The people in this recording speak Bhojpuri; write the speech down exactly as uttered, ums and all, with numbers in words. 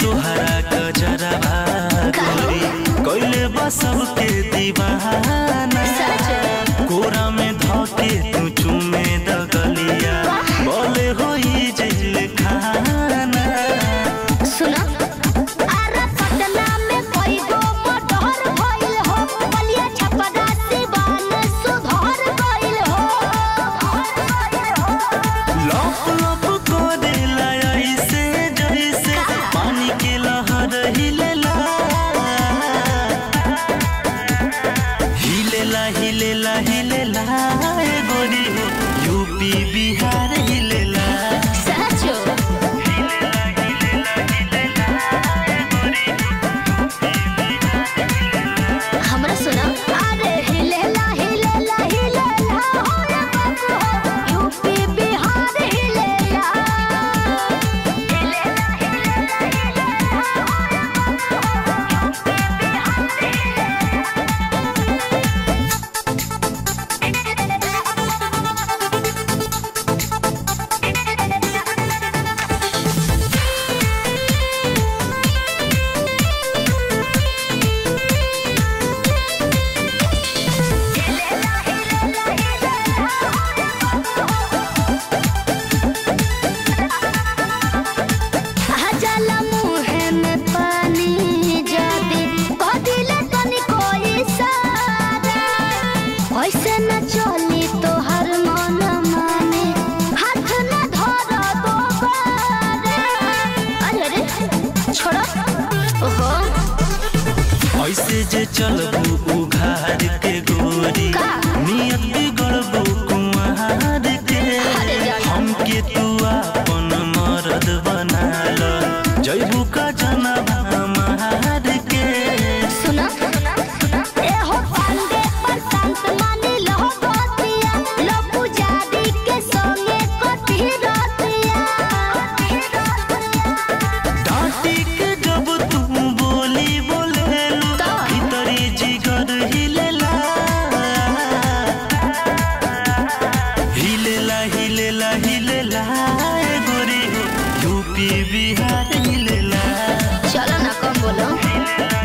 तुहरा गजरवा गोरी कोइले बा सबके दीवाना कोरा में धके तू चूमे दगलिया बोले होई जेल खाना। सुना अरे पटना में कोई गो मोटर भइल हो बलिया छपरा सिवान सुधर गइल हो लप लप करेला ऐसे जैसे पानी के लहर हिलेला हिलेला हिलेला हिलेला गोरी हो यूपी बिहार हिलेला। सचो हमरा सुना अरे हिलेला हिलेला हिलेला हो रे बाबू हो यूपी बिहार हिलेला हिलेला हिलेला हिलेला हो रे बाबू हो यूपी हजला मुहे में पानी जादे कदिले तनी कोई सारा ऐसे न चली तो हर मन माने हाथ न धर दोबारा। अरे अरे छोड़ो ओहो ऐसे जे चलबू उघार के गोरी नियत बिगड़बू कुमार के हमके तू अपन मर्द बना लो जैबू का जनवा मार के। सुना ए हो पांडे पर संत मानी लो बतिया लो पुजारी के संगे कथी रतिया डांटी के जब तू बोली बोलेलू भीतरी जिगर हिलेला हिलेला हिलेला हिलेला गोरी हो यूपी बिहार हिलेला। चलो ना कम बोलो।